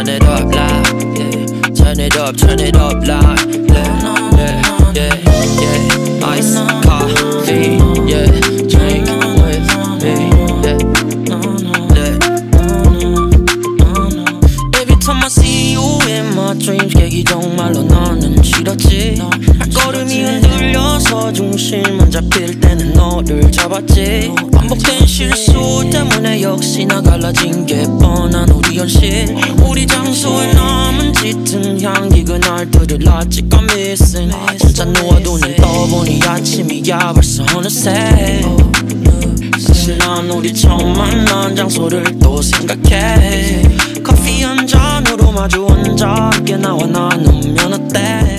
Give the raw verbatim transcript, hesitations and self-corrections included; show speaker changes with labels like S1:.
S1: turn it up loud, yeah. Turn it up, turn it up loud, yeah, yeah, yeah, yeah. Ice coffee, yeah. Drink with me, yeah, yeah. Every time I see you in my dreams, 계기 정말로 너는 싫었지. 걸음이 흔들려서 중심만 잡힐 때는 너를 잡았지. 반복된 실수 때문에 역시나 갈라진 게 뻔한 우리 현실. 우리 장소에 남은 짙은 향기 그날 들을 아직 I'm missing. 혼자 누워도 눈 떠보니 아침이야 벌써 어느새. 사실 난 우리 처음 만난 장소를 또 생각해. 커피 한 잔으로 마주 앉아 함께 나와 나누면 어때.